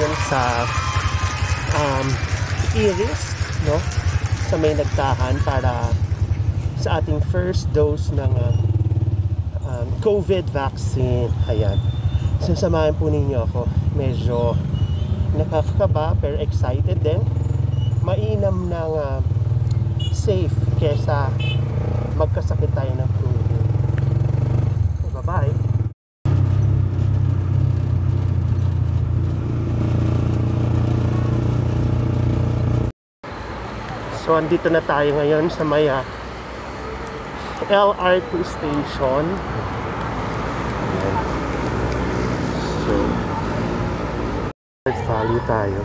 ngayon sa Iris, no? Sa may nagtahan para sa ating first dose ng COVID vaccine. Ayan. Sasamahan po ninyo ako. Medyo nakakakaba pero excited din. Mainam ng safe kesa magkasakit tayo ng COVID. Bye-bye. So, andito na tayo ngayon sa may LRT station. So, value tayo.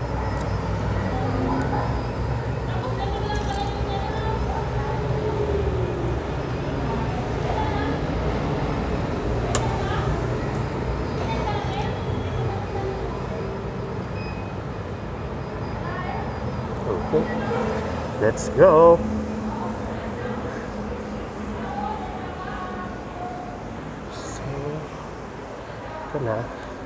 Okay. Let's go. So, ito na.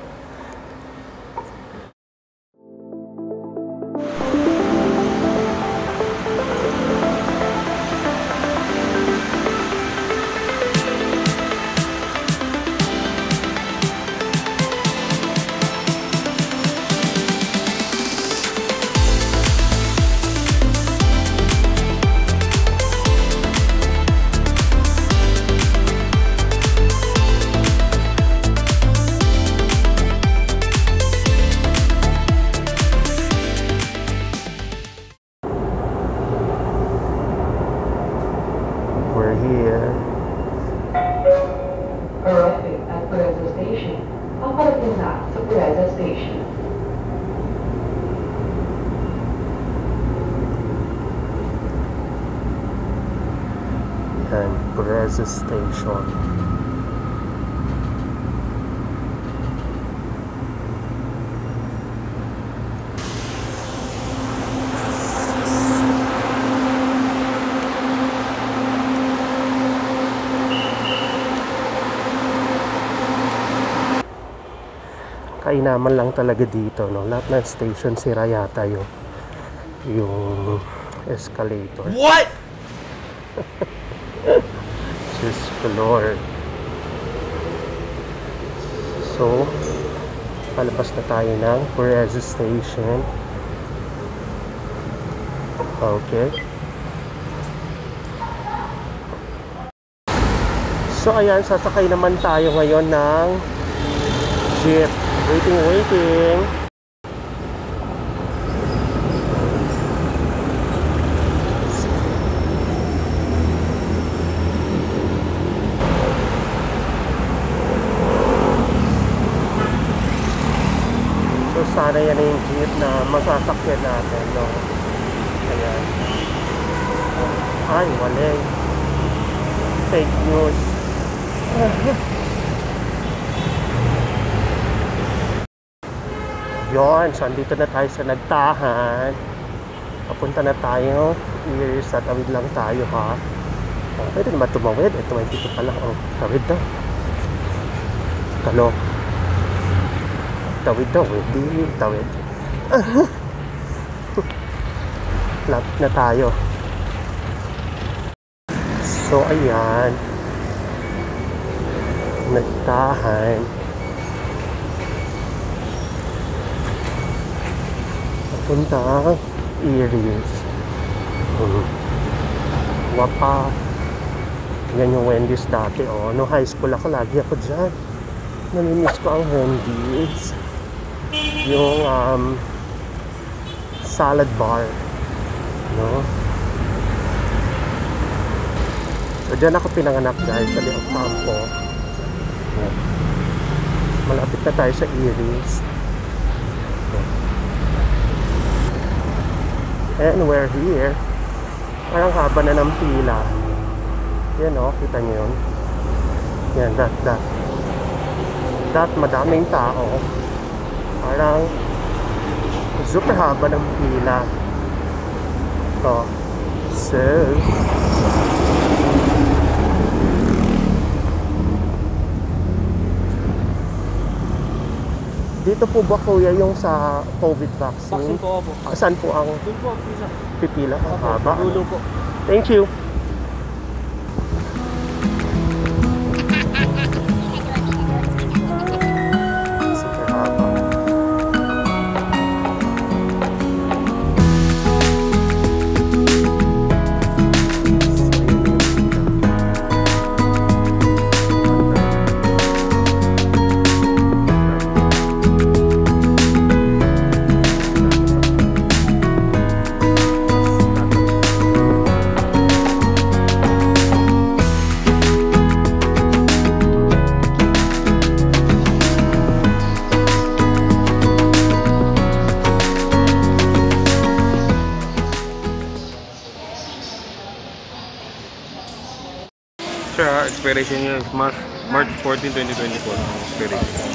We're here. Arriving at Pereza Station. Paparating na sa Pereza Station. And Pereza Station. Kainaman lang talaga dito, no? Lahat ng station sira yata yung escalator. What? Just Lord. So, palabas na tayo ng Pereza Station. Okay. So, ayan, sasakay naman tayo ngayon ng jeep. Waiting. So sana yan yung jeep na masasakyan natin, no? Ayan. Ay, wala. Fake news. Yon, so andito na tayo sa nagtahan. Papunta na tayo. Sa tawid lang tayo, ha? Pwede naman tumawid. 22 pa lang. Oh, tawid daw. Talo. Tawid daw. Hindi tawid. Lapit na tayo. So, ayan. Nagtahan. Punta Iris. Wapa. Yan yung Wendy's dati, oh. No high school ako, lagi ako dyan. Namimiss ko ang Wendy's. Yung salad bar, no? So dyan ako pinanganak, guys, sa Leong Campo. Malapit na tayo sa Iris. And we're here. Parang haba na ng pila. Yan, o, kita nyo yun. Yan, that madaming tao. Parang super haba ng pila. Ito. So Dito po ba kuya yung sa COVID vaccine? Vaccine po po. Saan po ang Doon po, pisa. pipila? Haba. Dulo po. Thank you. Super haba. Expiration niya is March 14, 2024. Expiration.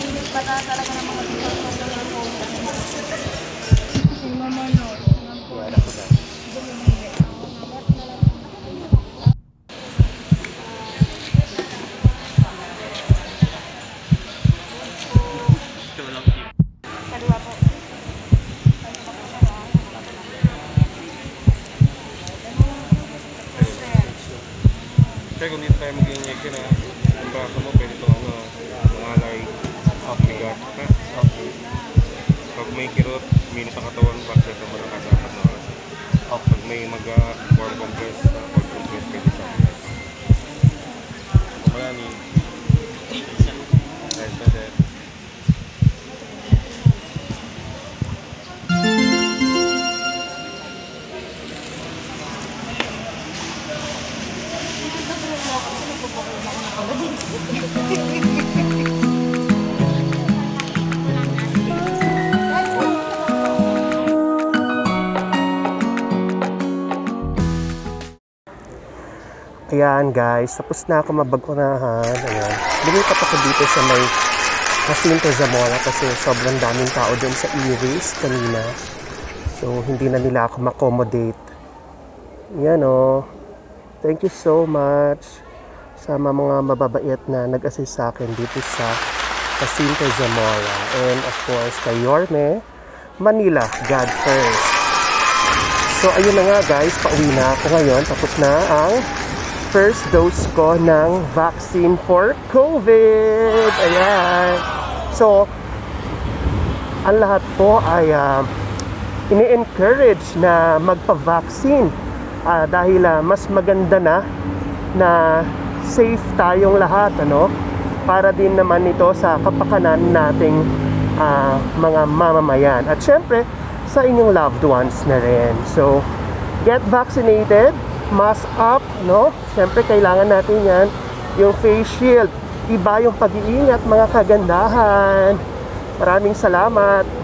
Kaya kung dito tayo mag-injection na ang braso mo, pwede ito mangalay, bigat. Okay. Pag may kirot, minus ang katawan, bakit ito malakas apat na oras. Pag may warm compress, cold compress, pwede sa oras. Marami. Right, that's it. Ayan guys, tapos na ako mabakunahan. Ayan. Lumipat ako dito sa may Jacinto Zamora kasi sobrang daming tao doon sa Iris kanina. So, hindi na nila ako ma-accommodate. Ayan o. Thank you so much sa mga mababait na nag-assist sa akin dito sa Jacinto Zamora. And of course, kay Yorme, Manila, God first. So, ayun na nga guys, pauwi na ako ngayon. Tapos na ang first dose ko ng vaccine for COVID. Ayan. So, ang lahat po ay ini-encourage na magpa-vaccine dahil mas maganda na safe tayong lahat, ano? Para din naman ito sa kapakanan nating mga mamamayan. At syempre, sa inyong loved ones na rin. So, get vaccinated. Mask up, no? Siyempre, kailangan natin yan. Yung face shield. Iba yung pag-iingat, mga kagandahan. Maraming salamat.